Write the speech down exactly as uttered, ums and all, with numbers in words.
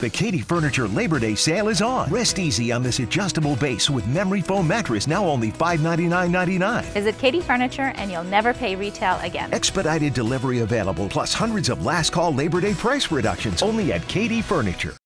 The Katie Furniture Labor Day sale is on. Rest easy on this adjustable base with memory foam mattress, now only five ninety-nine ninety-nine. Visit Katie Furniture and you'll never pay retail again. Expedited delivery available, plus hundreds of last call Labor Day price reductions only at Katie Furniture.